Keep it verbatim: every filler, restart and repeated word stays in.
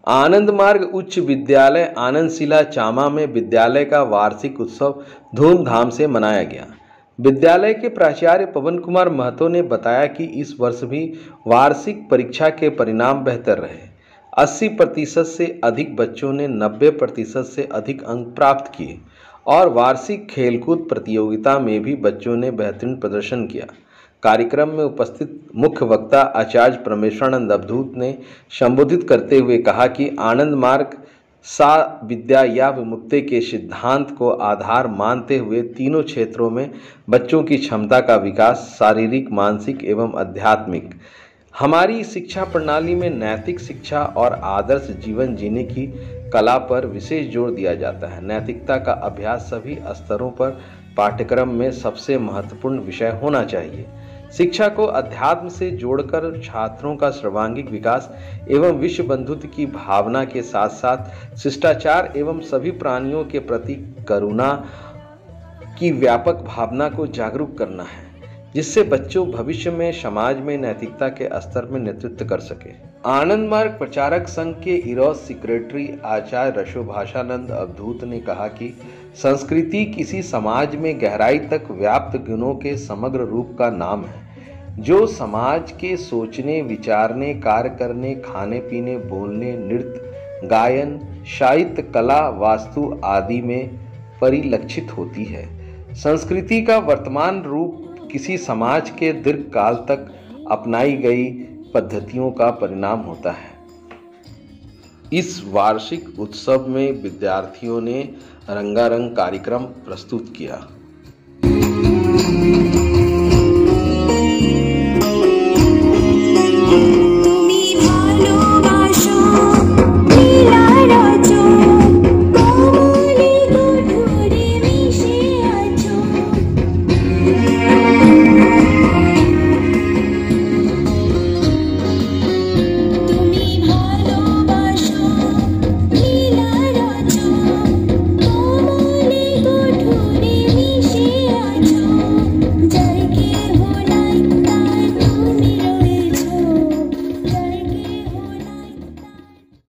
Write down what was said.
आनंद मार्ग उच्च विद्यालय आनंदशिला चामा में विद्यालय का वार्षिक उत्सव धूमधाम से मनाया गया। विद्यालय के प्राचार्य पवन कुमार महतो ने बताया कि इस वर्ष भी वार्षिक परीक्षा के परिणाम बेहतर रहे। अस्सी प्रतिशत से अधिक बच्चों ने नब्बे प्रतिशत से अधिक अंक प्राप्त किए और वार्षिक खेलकूद प्रतियोगिता में भी बच्चों ने बेहतरीन प्रदर्शन किया। कार्यक्रम में उपस्थित मुख्य वक्ता आचार्य परमेश्वरानंद अवधूत ने संबोधित करते हुए कहा कि आनंद मार्ग सा विद्या या विमुक्ति के सिद्धांत को आधार मानते हुए तीनों क्षेत्रों में बच्चों की क्षमता का विकास शारीरिक, मानसिक एवं आध्यात्मिक। हमारी शिक्षा प्रणाली में नैतिक शिक्षा और आदर्श जीवन जीने की कला पर विशेष जोर दिया जाता है। नैतिकता का अभ्यास सभी स्तरों पर पाठ्यक्रम में सबसे महत्वपूर्ण विषय होना चाहिए। शिक्षा को अध्यात्म से जोड़कर छात्रों का सर्वांगीण विकास एवं विश्व बंधुत्व की भावना के साथ साथ शिष्टाचार एवं सभी प्राणियों के प्रति करुणा की व्यापक भावना को जागरूक करना है, जिससे बच्चों भविष्य में समाज में नैतिकता के स्तर में नेतृत्व कर सके। आनंद मार्ग प्रचारक संघ के इरोस सेक्रेटरी आचार्य रसोभाषानंद अवधूत ने कहा कि संस्कृति किसी समाज में गहराई तक व्याप्त गुणों के समग्र रूप का नाम है, जो समाज के सोचने, विचारने, कार्य करने, खाने पीने, बोलने, नृत्य, गायन, साहित्य, कला, वास्तु आदि में परिलक्षित होती है। संस्कृति का वर्तमान रूप किसी समाज के दीर्घकाल तक अपनाई गई पद्धतियों का परिणाम होता है। इस वार्षिक उत्सव में विद्यार्थियों ने रंगारंग कार्यक्रम प्रस्तुत किया।